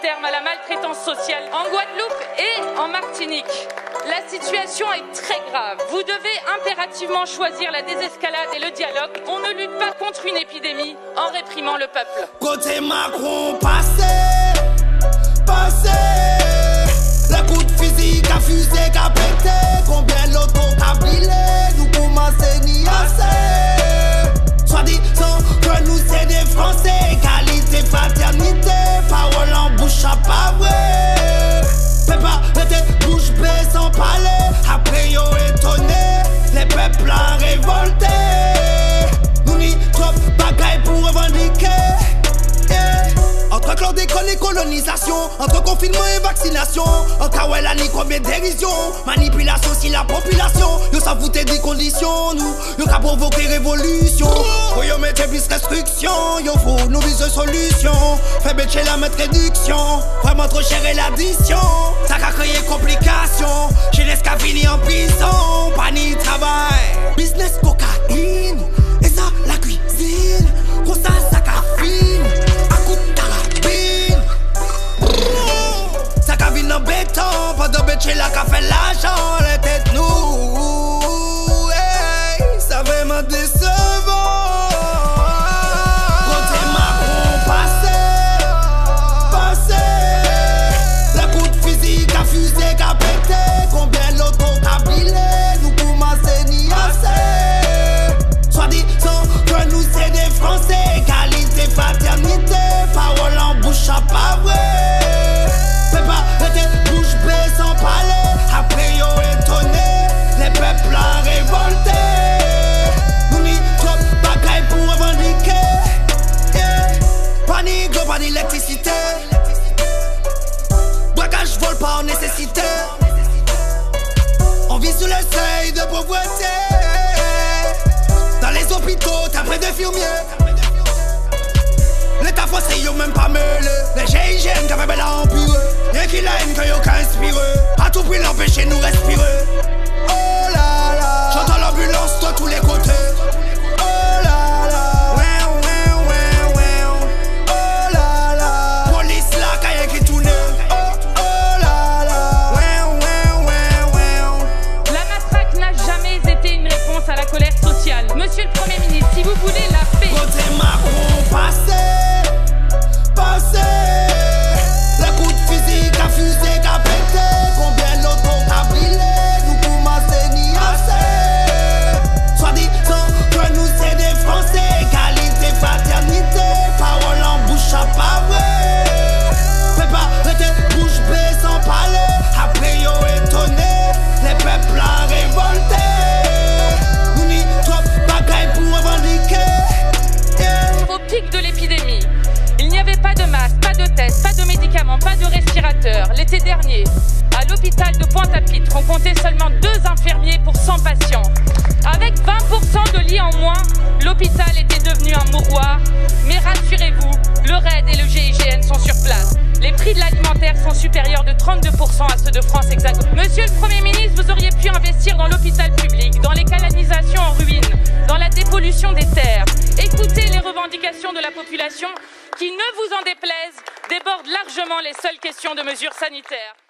terme à la maltraitance sociale en Guadeloupe et en Martinique. La situation est très grave. Vous devez impérativement choisir la désescalade et le dialogue. On ne lutte pas contre une épidémie en réprimant le peuple. Côté Macron, passé. Le coup de physique a fusé, qu'a pété. Combien l'autre qu'a brûlé. Nous commençons ni assez. Soit disant que nous c'est des Français. Égalité, fraternité. Parole en bouche à pas vrai. Fais pas rester bouche bée sans parler. Après yo étonné. Les peuples en révolté. Nous n'y trop bagaille pour revendiquer. Entre chlordécone et colonisation, entre confinement et vaccination, en Kawela ni combien dérision, manipulation si la population, yo ça foutait des conditions, nous, yo qu'a provoqué révolution, pour yo mettre plus restriction, yo faut nous viser solution, fait bêcher la mettre réduction, vraiment trop cher et l'addition, ça a créé complications, jeunesse qu'a fini en prison, pas ni travail, business cocaïne, et ça la cuisine, pour ça ça qu'a fini. En béton, pas de bêcher la qu'a fait l'argent, les têtes nous, hey, ça vraiment décevant. Côté Macron, passé. Le coup de physique a fusé, qu'a pété. Combien l'autre qu'a brûlé, nous commençons ni assez. Soit disant que nous c'est des Français. Égalité, fraternité, parole en bouche à pas vrai. Fais pas rester bouche bée sans parler. Après yo étonné, les peuples en révolté. Nous n'y trop bagaille pour revendiquer. Panique, pas d'électricité. Braquage, vole pas en nécessité. On vit sous le seuil de pauvreté. Dans les hôpitaux, t'as près d'infirmiers. L'État français yo même pas mêlé. Les GIGN qui avaient bel à empirer. Y'a qui l'aime que yo qu'à inspirer. A tout prix l'empêcher nous respirer. Oh là là, j'entends l'ambulance de tous les côtés. Oh là là, oh là là, police là quand y'a qui tourne. Oh là là, la matraque n'a jamais été une réponse à la colère sociale. Monsieur le Premier ministre, si vous voulez la paix. Côté Macron, passé. Le coup de physique a fusé, qu'a pété. Combien l'autre qu'a brûlé. Nous commençons ni assez. Soit disant que nous c'est des Français. Égalité, fraternité. Parole en bouche à pas vrai. Fais pas rester bouche bée sans parler. Après yo étonné, les peuples en révolté. Nous n'y trop bagaille pour revendiquer. Au pic de l'épidémie, il n'y avait pas de masque, pas de tests, pas de médicaments, pas de respirateurs. L'été dernier, à l'hôpital de Pointe-à-Pitre, on comptait seulement 2 infirmiers pour 100 patients. Avec 20% de lits en moins, l'hôpital était devenu un mouroir. Mais rassurez-vous, le RAID et le GIGN sont sur place. Les prix de l'alimentaire sont supérieurs de 32% à ceux de France Hexagone. Monsieur le Premier ministre, vous auriez pu investir dans l'hôpital public, dans les canalisations en ruine, dans la dépollution des terres. Écoutez les revendications de la population qui, ne vous en déplaise, débordent largement les seules questions de mesures sanitaires.